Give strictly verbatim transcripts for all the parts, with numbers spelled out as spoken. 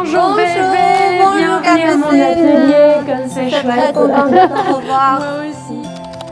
Bonjour, Bonjour bébé, bonjour, bienvenue à mon atelier, comme c'est chouette. Très contente de te revoir. Moi aussi.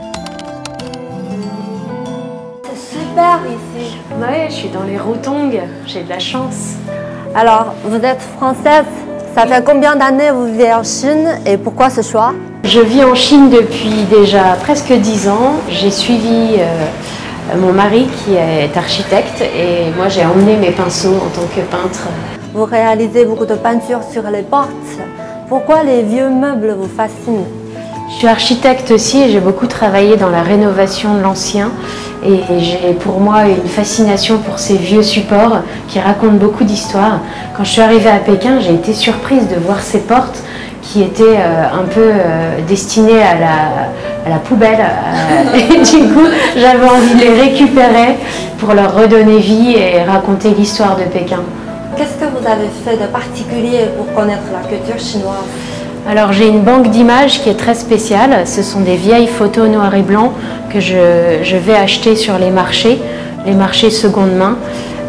C'est super ici. Ouais, je suis dans les Rotongues, j'ai de la chance. Alors, vous êtes française. Ça fait combien d'années vous vivez en Chine et pourquoi ce choix? Je vis en Chine depuis déjà presque dix ans. J'ai suivi euh, mon mari qui est architecte et moi j'ai emmené mes pinceaux en tant que peintre. Vous réalisez beaucoup de peintures sur les portes. Pourquoi les vieux meubles vous fascinent? Je suis architecte aussi et j'ai beaucoup travaillé dans la rénovation de l'ancien. Et j'ai pour moi une fascination pour ces vieux supports qui racontent beaucoup d'histoires. Quand je suis arrivée à Pékin, j'ai été surprise de voir ces portes qui étaient euh, un peu euh, destinées à la, à la poubelle. Euh, et du coup, j'avais envie de les récupérer pour leur redonner vie et raconter l'histoire de Pékin. Qu'est-ce que vous avez fait de particulier pour connaître la culture chinoise? Alors j'ai une banque d'images qui est très spéciale. Ce sont des vieilles photos noir et blanc que je, je vais acheter sur les marchés, les marchés seconde main.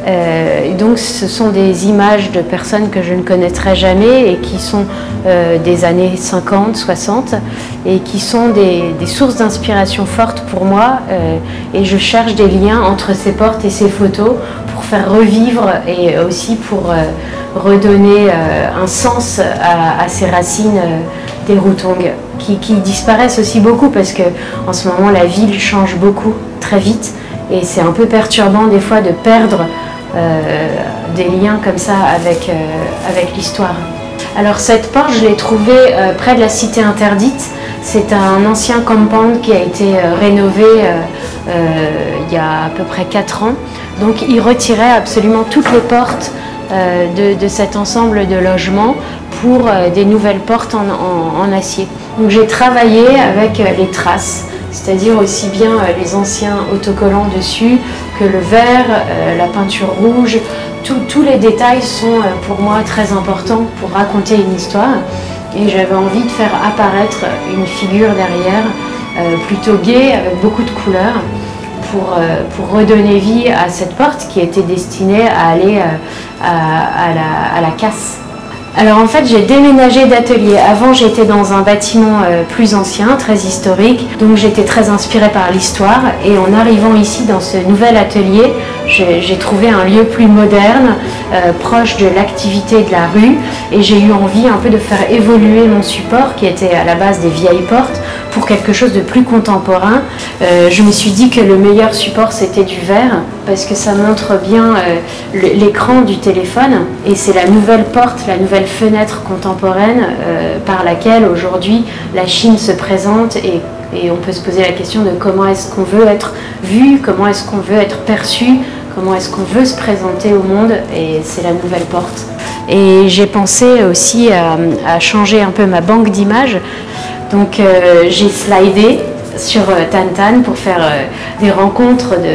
Euh, donc ce sont des images de personnes que je ne connaîtrai jamais et qui sont euh, des années cinquante, soixante et qui sont des, des sources d'inspiration fortes pour moi. Euh, et je cherche des liens entre ces portes et ces photos pour faire revivre et aussi pour euh, redonner euh, un sens à, à ces racines euh, des Rotongues qui, qui disparaissent aussi beaucoup parce que en ce moment la ville change beaucoup très vite et c'est un peu perturbant des fois de perdre euh, des liens comme ça avec, euh, avec l'histoire. Alors cette porte je l'ai trouvée euh, près de la cité interdite. C'est un ancien compound qui a été euh, rénové euh, euh, il y a à peu près quatre ans. Donc il retirait absolument toutes les portes euh, de, de cet ensemble de logements pour euh, des nouvelles portes en, en, en acier. Donc j'ai travaillé avec euh, les traces, c'est-à-dire aussi bien euh, les anciens autocollants dessus que le verre, euh, la peinture rouge. Tous les détails sont euh, pour moi très importants pour raconter une histoire. Et j'avais envie de faire apparaître une figure derrière, euh, plutôt gaie, avec beaucoup de couleurs, pour, euh, pour redonner vie à cette porte qui était destinée à aller euh, à, à, la, à la casse. Alors en fait j'ai déménagé d'atelier. Avant j'étais dans un bâtiment euh, plus ancien, très historique, donc j'étais très inspirée par l'histoire et en arrivant ici dans ce nouvel atelier, j'ai trouvé un lieu plus moderne, euh, proche de l'activité de la rue et j'ai eu envie un peu de faire évoluer mon support qui était à la base des vieilles portes pour quelque chose de plus contemporain. Euh, je me suis dit que le meilleur support c'était du verre parce que ça montre bien euh, l'écran du téléphone et c'est la nouvelle porte, la nouvelle fenêtre contemporaine euh, par laquelle aujourd'hui la Chine se présente et, et on peut se poser la question de comment est-ce qu'on veut être vu, comment est-ce qu'on veut être perçu, comment est-ce qu'on veut se présenter au monde et c'est la nouvelle porte. Et j'ai pensé aussi à, à changer un peu ma banque d'images. Donc euh, j'ai slidé sur euh, Tantan pour faire euh, des rencontres de, de,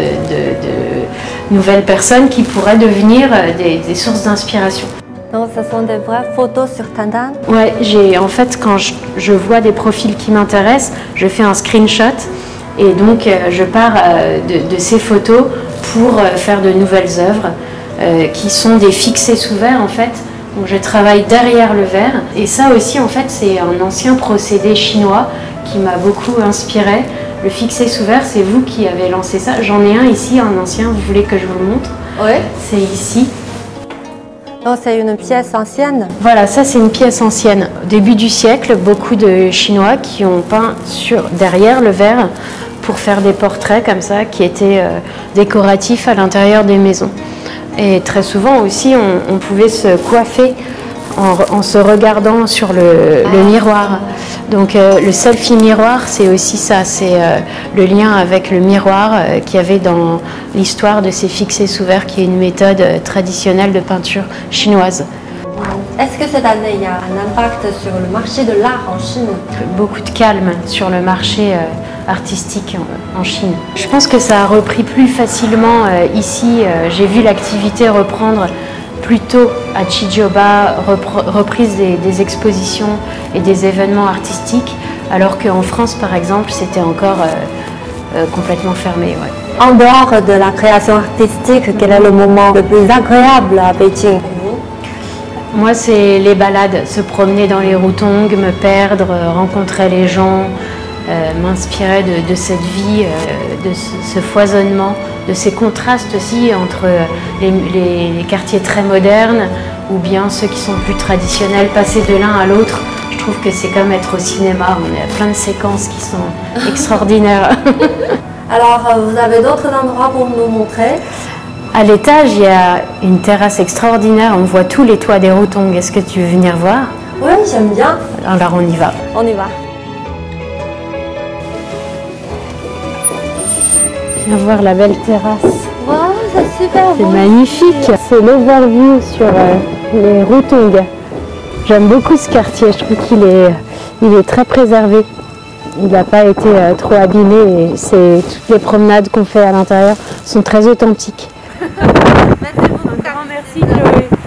de nouvelles personnes qui pourraient devenir euh, des, des sources d'inspiration. Donc ce sont des vraies photos sur Tantan? Ouais, j'ai en fait quand je, je vois des profils qui m'intéressent, je fais un screenshot et donc euh, je pars euh, de, de ces photos pour euh, faire de nouvelles œuvres euh, qui sont des fixés sous verre en fait. Donc je travaille derrière le verre et ça aussi en fait c'est un ancien procédé chinois qui m'a beaucoup inspiré. Le fixé sous verre, c'est vous qui avez lancé ça. J'en ai un ici, un ancien, vous voulez que je vous le montre? Oui. C'est ici. Donc c'est une pièce ancienne? Voilà, ça c'est une pièce ancienne. Au début du siècle, beaucoup de Chinois qui ont peint sur, derrière le verre pour faire des portraits comme ça qui étaient euh, décoratifs à l'intérieur des maisons. Et très souvent aussi, on, on pouvait se coiffer en, en se regardant sur le, le miroir. Donc euh, le selfie miroir, c'est aussi ça, c'est euh, le lien avec le miroir euh, qu'il y avait dans l'histoire de ces fixés sous verre, qui est une méthode euh, traditionnelle de peinture chinoise. Est-ce que cette année, il y a un impact sur le marché de l'art en Chine? Beaucoup de calme sur le marché euh, artistique en, en Chine. Je pense que ça a repris plus facilement euh, ici. Euh, J'ai vu l'activité reprendre plus tôt à Chijiuba, reprise des, des expositions et des événements artistiques, alors qu'en France, par exemple, c'était encore euh, euh, complètement fermé. Ouais. En dehors de la création artistique, quel est le moment le plus agréable à Pékin? Moi, c'est les balades, se promener dans les Routongues, me perdre, rencontrer les gens, euh, m'inspirer de, de cette vie, euh, de ce, ce foisonnement, de ces contrastes aussi entre les, les, les quartiers très modernes ou bien ceux qui sont plus traditionnels, passer de l'un à l'autre. Je trouve que c'est comme être au cinéma, on a plein de séquences qui sont extraordinaires. Alors, vous avez d'autres endroits pour nous montrer? À l'étage, il y a une terrasse extraordinaire, on voit tous les toits des Routongues. Est-ce que tu veux venir voir? Oui, j'aime bien. Alors on y va. On y va. Viens voir la belle terrasse. Wow, c'est super beau. C'est magnifique. C'est l'overview sur euh, les Routongues. J'aime beaucoup ce quartier, je trouve qu'il est, il est très préservé. Il n'a pas été euh, trop abîmé et toutes les promenades qu'on fait à l'intérieur sont très authentiques. Merci beaucoup. Un grand merci Chloé.